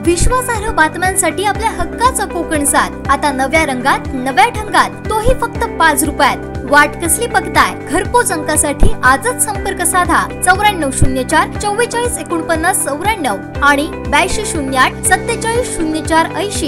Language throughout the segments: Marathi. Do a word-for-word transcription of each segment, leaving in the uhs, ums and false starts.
विश्वासार्ह बातम्यांसाठी आपल्या हक्काचा कोकणसाद आता नव्या रंगात नव्या ढंगात, तोही फक्त पाच रुपयात। वाट कसली बघताय? घरपोच अंकासाठी आजच संपर्क साधा चौऱ्याण्णव शून्य चार चव्वेचाळीस एकोणपन्नास चौऱ्याण्णव आणि ब्याऐंशी शून्य आठ सत्तेचाळीस शून्य चार ऐंशी।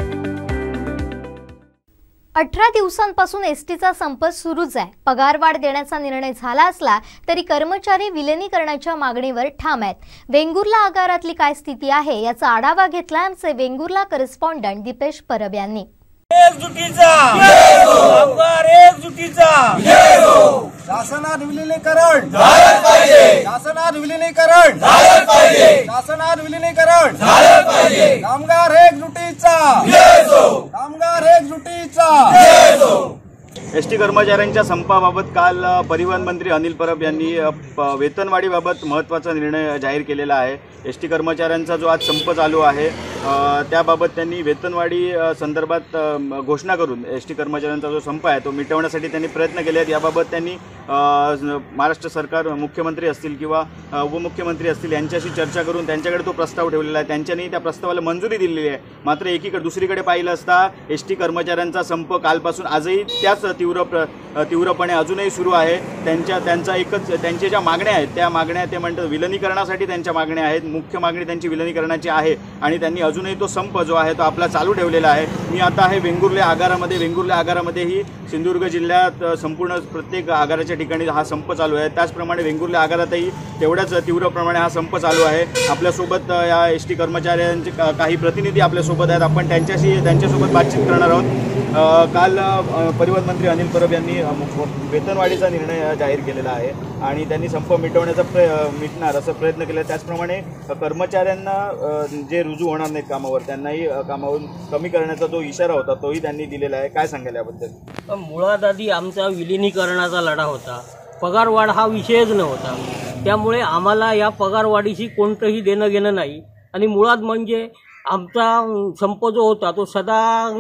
अठरा दिवसांपासून एसटीचा संप सुरूच आहे। पगारवाढ देण्याचा निर्णय झाला असला तरी कर्मचारी विलिनीकरणाच्या मागणीवर ठाम आहेत। वेंगुर्ला आगारातली काय स्थिती आहे याचा आढावा घेतला आमचे वेंगुर्ला करेस्पॉन्डंट दीपेश परब यांनी। एकजुटीचा जय हो, कामगार एकजुटीचा जय हो। शासनात विलिनीकरण झालं पाहिजे, शासनात विलिनीकरण झालं पाहिजे, शासनात विलिनीकरण झालं पाहिजे। कामगार एकजुटीचा जय हो, कामगार एकजुटीचा जय हो। एसटी कर्मचाऱ्यांच्या संपाबाबत काल परिवहन मंत्री अनिल परब यांनी वेतनवाढीबाबत महत्त्वाचा निर्णय जाहीर केलेला आहे। एसटी कर्मचाऱ्यांचा जो आज संप चालू आहे त्याबाबत त्यांनी वेतनवाढी संदर्भात घोषणा करून एसटी कर्मचाऱ्यांचा जो संप आहे तो मिटवण्यासाठी त्यांनी प्रयत्न केले आहेत। याबाबत त्यांनी महाराष्ट्र सरकार, मुख्यमंत्री असतील किंवा उपमुख्यमंत्री असतील यांच्याशी चर्चा करून त्यांच्याकडे तो प्रस्ताव ठेवलेला आहे। त्यांच्यानी त्या प्रस्तावाला मंजुरी दिलेली आहे। मात्र एकीकडे दुसरीकडे पाहिलं असता एसटी कर्मचाऱ्यांचा संप कालपासून आजही त्याच तीव्र तीव्रपणे अजूनही सुरू आहे। त्यांच्या त्यांचा एकच त्यांच्या ज्या मागण्या आहेत त्या मागण्या ते म्हणतात विलिनीकरणासाठी त्यांच्या मागण्या आहेत। मुख्य मागणी त्यांची विलिनीकरणाची आहे आणि त्यांनी अजूनही तो संप जो आहे तो आपला चालू ठेवलेला आहे। मी आता आहे वेंगुर्ला आगारामध्ये। वेंगुर्ला आगारामध्येही सिंधुदुर्ग जिल्ह्यात संपूर्ण प्रत्येक आगाराच्या ठिकाणी हा संप चालू आहे। त्याचप्रमाणे वेंगुर्ला आगारातही तेवढ्याच तीव्र प्रमाणे हा संप चालू आहे। आपल्यासोबत या एस टी कर्मचाऱ्यांचे काही प्रतिनिधी आपल्यासोबत आहेत। आपण त्यांच्याशी त्यांच्यासोबत बातचीत करणार आहोत। काल परिवहन मंत्री अनिल परब यांनी वेतनवाढीचा निर्णय जाहीर केलेला आहे आणि त्यांनी संप मिटवण्याचा प्र मिटणार असं प्रयत्न केला। त्याचप्रमाणे कर्मचाऱ्यांना जे रुजू होणार नाहीत कामावर त्यांनाही कामावरून कमी करण्याचा जो इशारा होता तोही त्यांनी दिलेला आहे। काय सांगाल याबद्दल? मुळात आधी आमचा विलिनीकरणाचा लढा होता, पगारवाढ हा विषयच नव्हता। त्यामुळे आम्हाला या पगारवाढीशी कोणतंही देणं घेणं नाही आणि मुळात म्हणजे आमचा संप जो होता तो सदा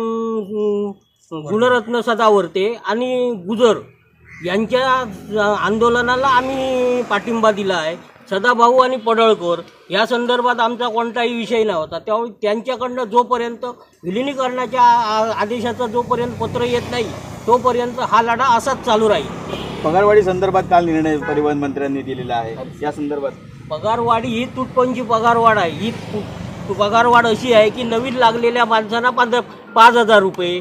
गुणरत्न सदावर्ते आणि गुजर यांच्या आंदोलनाला आम्ही पाठिंबा दिला आहे। सदाभाऊ आणि पडळकर या संदर्भात आमचा कोणताही विषय नव्हता। त्यामुळे त्यांच्याकडनं जोपर्यंत विलिनीकरणाच्या आदेशाचं जोपर्यंत पत्र येत नाही तोपर्यंत हा लढा असाच चालू राहील। पगारवाढी संदर्भात काल निर्णय परिवहन मंत्र्यांनी दिलेला आहे। या संदर्भात पगारवाढी ही तुटपंची पगारवाढ आहे। ही पगारवाढ अशी आहे की नवीन लागलेल्या माणसांना पाच पाच हजार रुपये,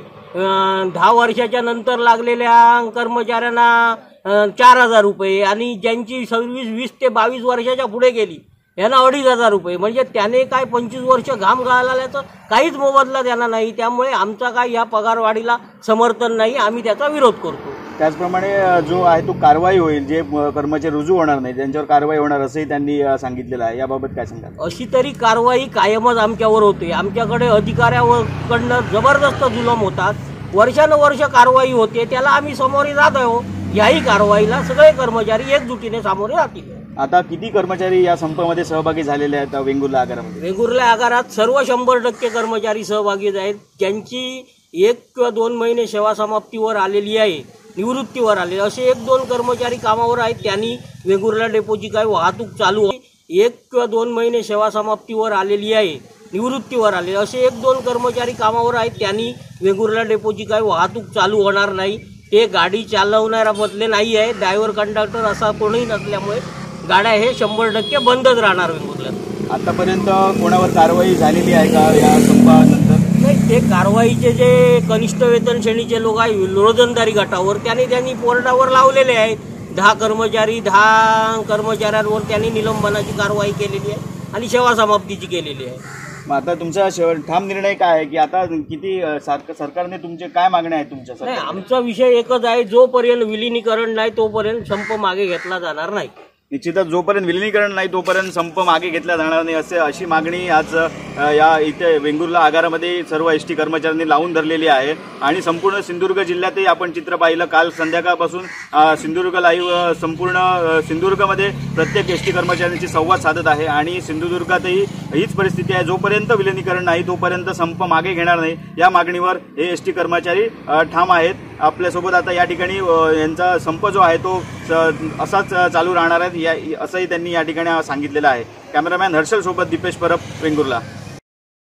दहा वर्षाच्या नंतर लागलेल्या कर्मचाऱ्यांना चार हजार रुपये आणि ज्यांची सर्व्हिस वीस ते बावीस वर्षाच्या पुढे गेली यांना अडीच हजार रुपये। म्हणजे त्याने काय पंचवीस वर्ष घाम गाळल्याचं काहीच मोबदला त्यांना नाही। त्यामुळे आमचा काय या पगारवाढीला समर्थन नाही, आम्ही त्याचा विरोध करतो। त्याचप्रमाणे जो आहे तो कारवाई होईल, जे कर्मचारी रुजू होणार नाही त्यांच्यावर कारवाई होणार असंही त्यांनी सांगितलेलं आहे। याबाबत काय सांगाल? अशी तरी कारवाई कायमच आमच्यावर होते। आमच्याकडे अधिकाऱ्याकडनं जबरदस्त जुलम होतात, वर्षानुवर्ष कारवाई होते, त्याला आम्ही सामोरे जात आहोत। याही कारवाईला सगळे कर्मचारी एकजुटीने सामोरे जातील। आता किती कर्मचारी या संपामध्ये सहभागी झालेले आहेत वेंगुर्ला आगारामध्ये? वेंगुर्ला आगारात सर्व शंभर टक्के कर्मचारी सहभागी आहेत। ज्यांची एक किंवा दोन महिने सेवा समाप्तीवर आलेली आहे, निवृत्तीवर आले असे एक दोन कर्मचारी कामावर आहेत। त्यांनी वेंगुर्ला डेपोची काही वाहतूक चालू एक किंवा दोन महिने सेवा समाप्तीवर आलेली आहे, निवृत्तीवर आले असे एक दोन कर्मचारी कामावर आहेत। त्यांनी वेंगुर्ला डेपोची काही वाहतूक चालू होणार नाही। ते गाडी चालवणाऱ्यामधले नाही आहे, ड्रायव्हर कंडक्टर असा कोणीही नसल्यामुळे गाड्या हे शंभर टक्के बंदच राहणार वेंगुर्ल्यात। आतापर्यंत कोणावर कारवाई झालेली आहे का या संपानंतर? नाही, ते कारवाईचे जे कनिष्ठ वेतन श्रेणीचे लोक आहे रोजंदारी गटावर त्यांनी त्यांनी बोर्डावर लावलेले आहेत। दहा कर्मचारी दहा कर्मचाऱ्यांवर त्यांनी निलंबनाची कारवाई केलेली आहे आणि सेवा समाप्तीची केलेली आहे। मग आता तुमचा ठाम निर्णय काय आहे की आता किती सरकारने तुमचे काय मागण्या आहेत तुमच्या? नाही, आमचा विषय एकच आहे, जोपर्यंत विलिनीकरण नाही तोपर्यंत संप मागे घेतला जाणार नाही। निश्चितच जोपर्यंत विलिनीकरण नाही तोपर्यंत संप मागे घेतला जाणार नाही असे अशी मागणी आज या इथे वेंगुर्ला आगारामध्ये सर्व एस टी कर्मचाऱ्यांनी लावून धरलेली आहे। आणि संपूर्ण सिंधुदुर्ग जिल्ह्यातही आपण चित्र पाहिलं, काल संध्याकाळपासून सिंधुदुर्ग लाईव्ह संपूर्ण सिंधुदुर्गमध्ये प्रत्येक एस टी कर्मचाऱ्यांची संवाद साधत आहे आणि सिंधुदुर्गातही हीच परिस्थिती आहे। जोपर्यंत विलिनीकरण नाही तोपर्यंत संप मागे घेणार नाही या मागणीवर हे एस टी कर्मचारी ठाम आहेत। आपल्यासोबत आता या ठिकाणी यांचा संप जो आहे तो असाच चालू राहणार आहे असंही त्यांनी या ठिकाणी सांगितलेलं आहे। कॅमेरामॅन हर्षल सोबत दीपेश परब, वेंगुर्ला।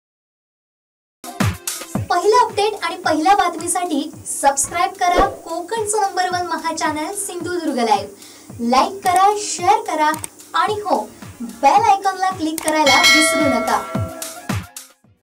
अपडेट आणि पहिल्या बातमीसाठी सबस्क्राइब करा कोकणचं नंबर वन महा चॅनल सिंधुदुर्ग लाईव्ह. लाईक करा, शेअर करा आणि हो बेल आयकॉनला क्लिक करायला विसरू नका.